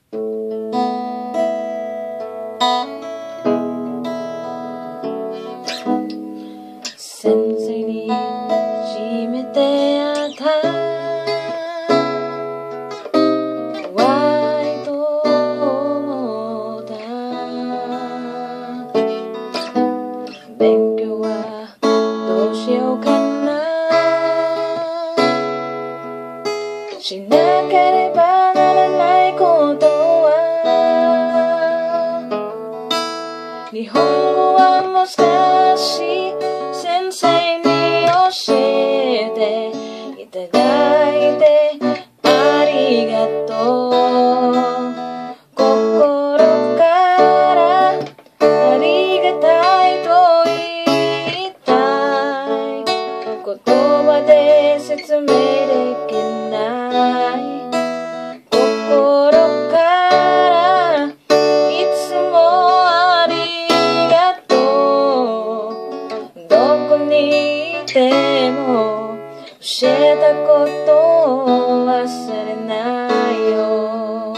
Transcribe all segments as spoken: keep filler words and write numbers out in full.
先生に初めて会った怖いと思った勉強はどうしようかなしなければならないことは日本語は難しい先生に教えていただいてありがとう心からありがたいと言いたい言葉で説明できない心からいつもありがとうどこにいても教えたことを忘れないよ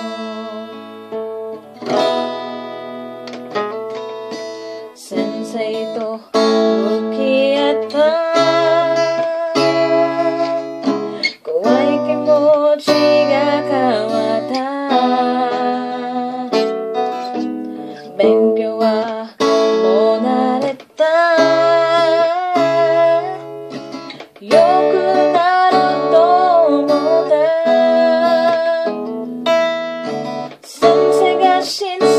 先生と向き合った怖い気持ちが変わった勉強はもう慣れた良くなると思った先生が信じ